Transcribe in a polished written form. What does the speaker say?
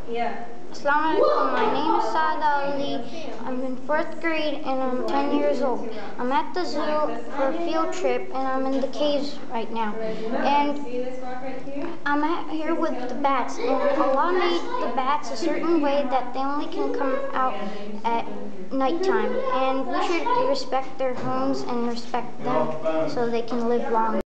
Assalamu alaikum. My name is Saad. I'm in 4th grade and I'm 10 years old. I'm at the zoo for a field trip and I'm in the caves right now. And I'm here with the bats, and Allah made the bats a certain way that they only can come out at nighttime. And we should respect their homes and respect them so they can live long.